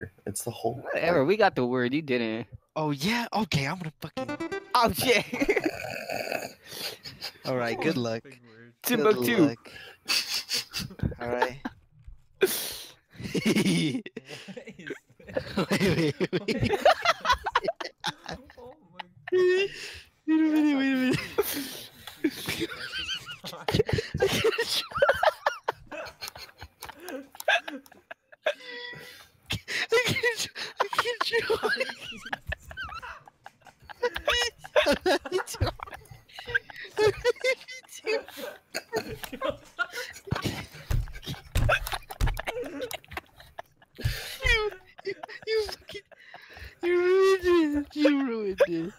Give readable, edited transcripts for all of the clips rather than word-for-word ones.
It's the whole. Whatever. We got the word. You didn't. Oh yeah. Okay, I'm gonna fucking. Oh shit. All right. Good luck. Big word. Good Timbuktu. luck. All right. What is that? Wait. What is that? Oh my god. Wait a minute. I can't draw. You fucking, you ruined it. You ruined it.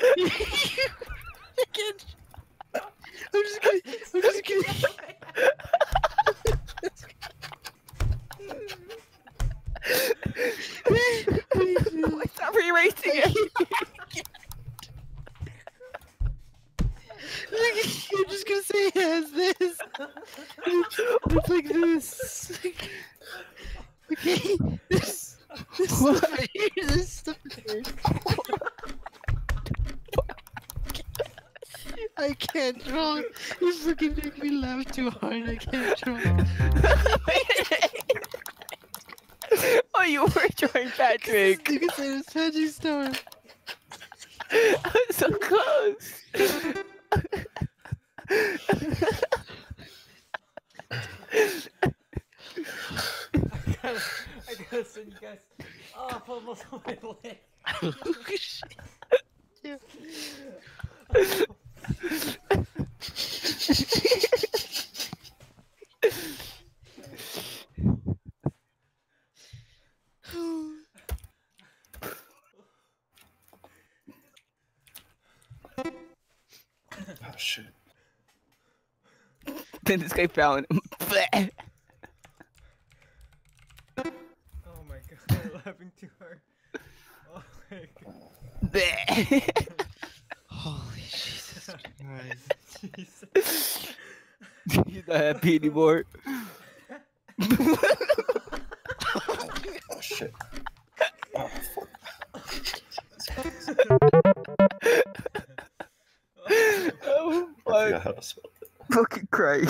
I can't. I'm just kidding. Stop erasing it. I'm just gonna say it has this. It's like this. Okay. This stuff right here. This stuff right here. I can't draw. You fucking make me laugh too hard. I can't draw. Oh, you were drawing Patrick. You can say it's Magic Star. I'm so close. I gotta send you guys off almost on my leg. Oh shit. Yeah. Oh shit. Then this guy found him. Bleh. Oh my god, I'm laughing too hard. Oh my god. Bleh. Holy Jesus Christ. Jesus. He's not happy anymore. Oh shit. Oh, fuck. Oh, I fuck. forgot how to spell it. Fucking cry.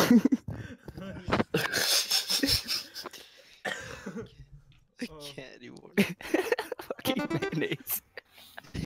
I can't anymore. Fucking mayonnaise.